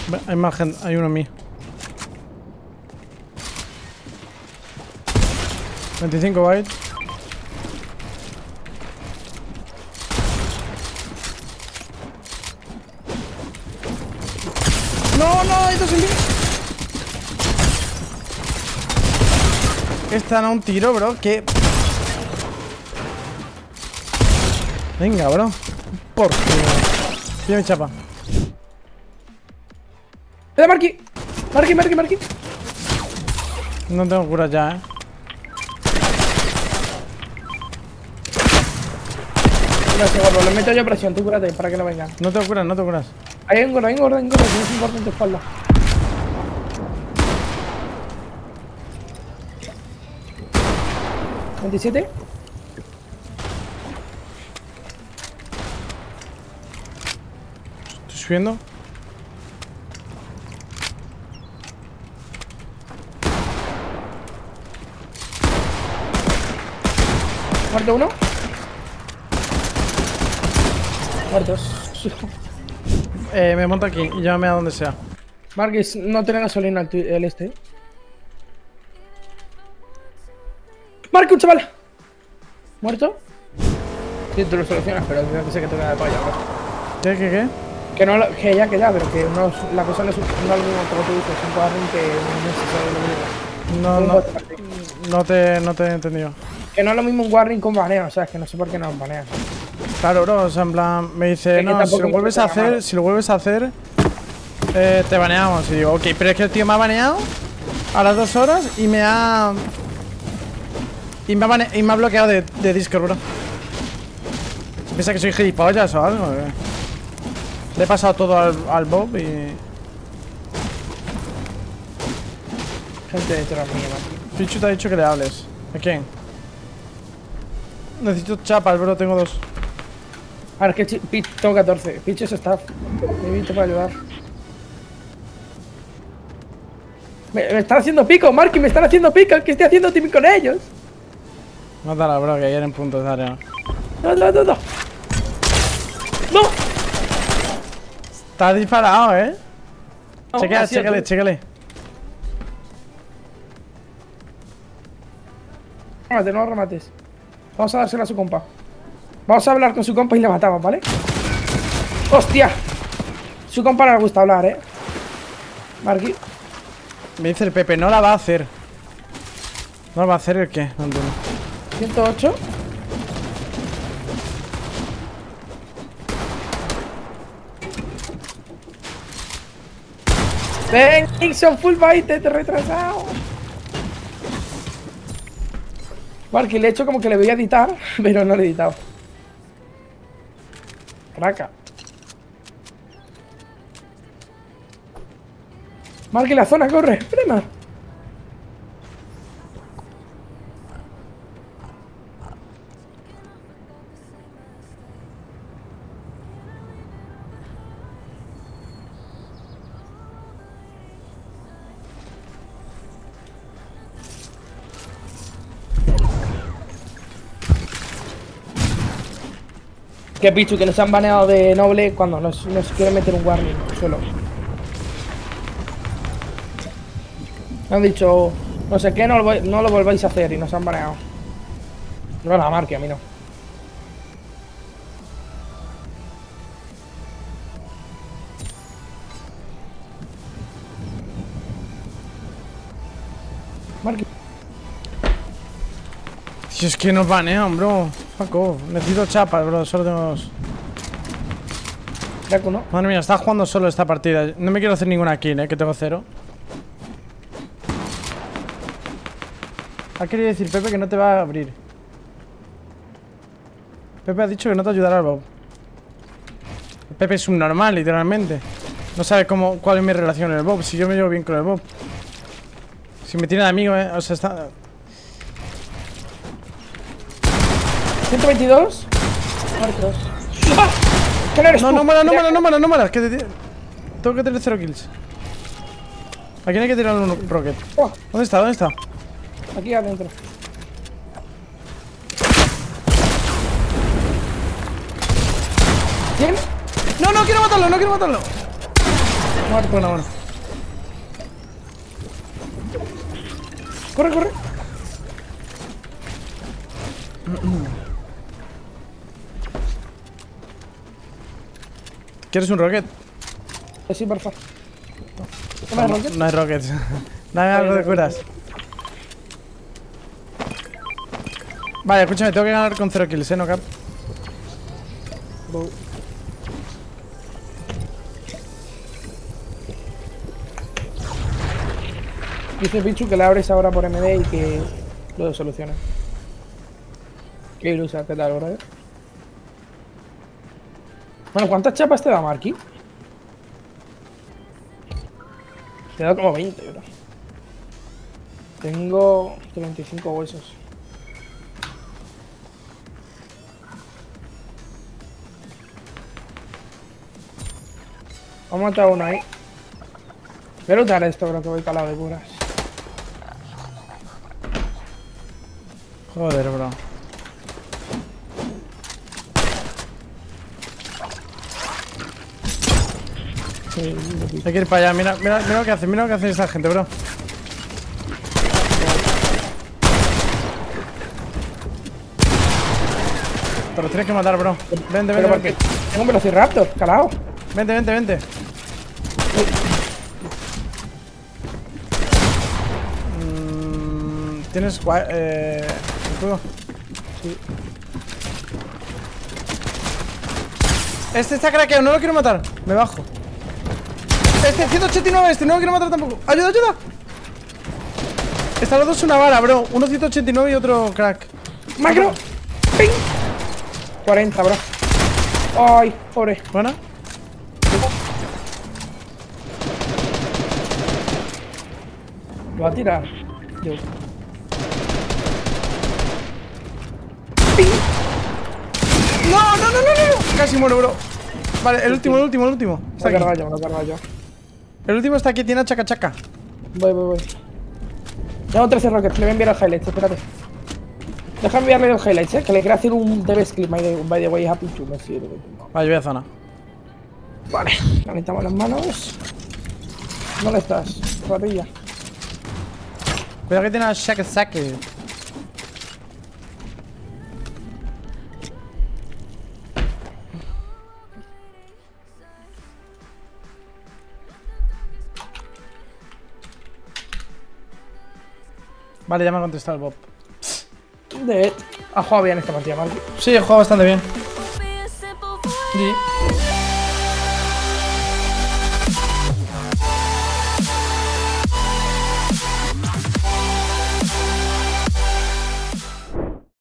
Hay más gente, hay uno en mí. 25 bytes. No, hay dos en mí. Están a un tiro, bro. ¿Qué? Venga, bro. ¿Por qué? Pídeme chapa. Marky! ¡Marky! No tengo curas ya, Gracias, gordo. Le meto yo presión. Tú cúrate para que no vengan. No tengo curas. Ahí hay un gordo. Tienes un gordo en tu espalda. ¿27? Estoy subiendo. Muerto uno. Muertos. Me monto aquí y llévame a donde sea. Marquis, no tiene gasolina el este. ¡Marque un chaval! ¿Muerto? Sí, tú lo solucionas, pero creo que sé que te queda de palla. ¿Qué? Que no, que ya, pero que no, la cosa no es algo como tú dices, un cuadrín que no es necesario. No te he entendido. Que no es lo mismo un warring con baneo, ¿sabes? Que no sé por qué nos banean. Claro, bro, o sea, en plan, me dice, que no, si lo vuelves a hacer, te baneamos. Y digo, ok, pero es que el tío me ha baneado a las 2 horas y me ha bloqueado de Discord, bro. Se piensa que soy gilipollas o algo, Le he pasado todo al Bob y... Gente detrás mía, man. Pichu te ha dicho que le hables. ¿A quién? Necesito chapas, bro, tengo 2. A ver, que tengo 14. Pichu es staff. Me invito para ayudar. Me están haciendo pico, Marky, me están haciendo pico. ¿Qué estoy haciendo team con ellos? Mátala, bro, que ayer en puntos de área. No. ¡No! Está disparado, No, chécale. No remates. Vamos a dársela a su compa. Vamos a hablar con su compa y le matamos, ¿vale? ¡Hostia! Su compa no le gusta hablar, Marky. Me dice el Pepe, no la va a hacer. ¿No la va a hacer el qué? No entiendo. 108. Ven, Nixon, full bite, te he retrasado. Marky, le he hecho como que le voy a editar, pero no le he editado. Craca. Marky, la zona, corre, prima. Que pichu, que nos han baneado de noble cuando nos quieren meter un warning solo. Me han dicho, no sé qué, no lo volváis a hacer y nos han baneado. No la marque, a mí no. Marque. Si es que nos banean, bro. Fuck off. Necesito chapas, bro. Solo tengo 2. Draco, ¿no? Madre mía, está jugando solo esta partida. No me quiero hacer ninguna kill, que tengo 0. Ha querido decir Pepe que no te va a abrir. Pepe ha dicho que no te ayudará al Bob. Pepe es un normal, literalmente. No sabe cuál es mi relación con el Bob. Si yo me llevo bien con el Bob. Si me tiene de amigo, o sea, está... 122. Muertos. ¡Ah! ¿Quién eres tú? No mueras, que te... Tengo que tener 0 kills. ¿A quién hay que tirar un rocket? Oh, ¿Dónde está? aquí adentro. ¿Quién? No quiero matarlo. Muerto. Bueno. Corre. ¿Quieres un rocket? Sí, por favor. ¿No hay rocket? No hay rockets. Dame algo de curas. Vale, escúchame, tengo que ganar con 0 kills, ¿no, Cap? Dice Pichu que le abres ahora por MD y que lo soluciona. Qué ilusa, ¿qué tal, bro? Bueno, ¿cuántas chapas te da Marky? Te da como 20, bro. Tengo 25 huesos. Vamos a matar uno ahí. Voy a lootar esto, bro, que voy calado de curas. Joder, bro. Hay que ir para allá, mira lo que hace esta gente, bro. Te los tienes que matar, bro. Vente. Tengo un Velociraptor, calado. Vente. ¿Tienes escudo? Sí. Este está craqueado, no lo quiero matar. Me bajo. Este, 189, no lo quiero matar tampoco. ¡Ayuda! Están los dos una bala, bro. Uno 189 y otro crack. ¡Macro! ¡Ping! 40, bro. ¡Ay, pobre! ¿Buena? Lo va a tirar. Yo. ¡No! Casi muero, bro. Vale, el último. Está Lo aquí. cargo yo. El último está aquí, tiene a chaca. Voy. Tengo 13 rockets, le voy a enviar el highlights, espérate. Déjame enviarle los highlights, que le quiero hacer un DBS clip, by the way, happy to me sirve. Vale, yo voy a zona. Vale, calentamos las manos. ¿Dónde estás? Ratilla. Cuidado que tiene a saque. Vale, ya me ha contestado el Bob. Ha jugado bien esta partida, Marky. Sí, he jugado bastante bien. Sí.